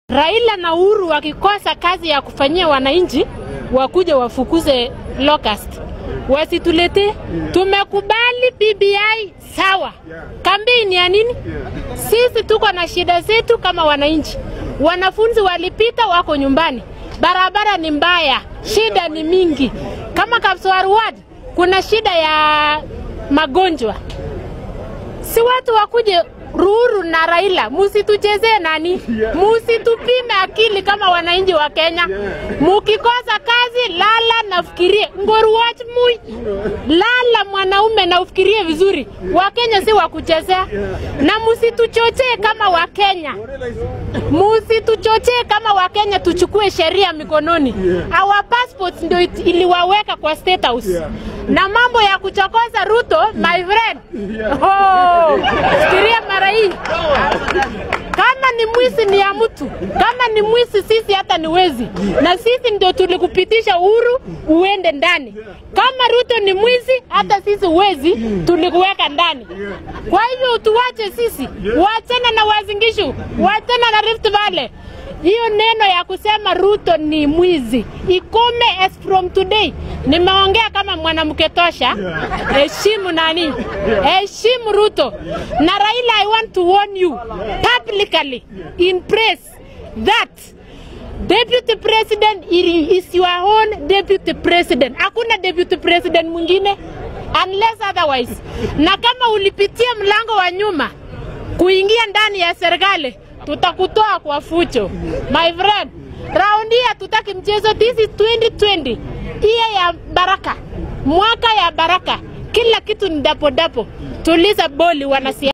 Raila na Uhuru wakikosa kazi ya kufanyia wananchi, wakuja wafukuze locust. Wasitulete. Tumekubali BBI sawa. Kampeni ya nini? Sisi tuko na shida zetu kama wananchi. Wanafunzi walipita wako nyumbani. Barabara ni mbaya. Shida ni mingi. Kama Kapsowar Ward kuna shida ya magonjwa. Si watu wakuje Uhuru na Raila, musitucheze nani? Musitupime akili kama wananchi wa Kenya. Mukikosa kazi, lala na ufikirie. Ngoru watch mui. Lala mwanaume na ufikirie vizuri. Wakenya si wakuchezea. Na musituchochee kama Wakenya. Musituchochee kama Wakenya tuchukue sheria mikononi. Our passports ndio iliwaweka kwa State House. Na mambo ya kuchokoza Ruto, my friend. Oh, fikiria mara hii. Kama ni mwisi ni ya mtu. Kama ni mwisi sisi hata ni wezi. Na sisi ndio tulikupitisha Uhuru uende ndani. Kama Ruto ni mwizi, hata sisi wezi tulikuweka ndani. Kwa hivyo tuwache sisi. Wachana na Uasin Gishu. Wachana na Rift Valley. Hiyo neno ya kusema Ruto ni mwizi ikome as from today. Nimeongea kama mwanamke tosha. Heshimu nani? Heshimu Ruto. Na Raila, I want to warn you publicly in press that Deputy President is your own Deputy President. Hakuna Deputy President mwingine unless otherwise. Na kama ulipitia mlango wa nyuma kuingia ndani ya serikali, tutakutoa kwa fucho. My friend, raundi ya tutaki mchezo. This is 2020. Iya ya baraka. Mwaka ya baraka. Kila kitu ni dapo dapo. Tuliza boli wanasiasa.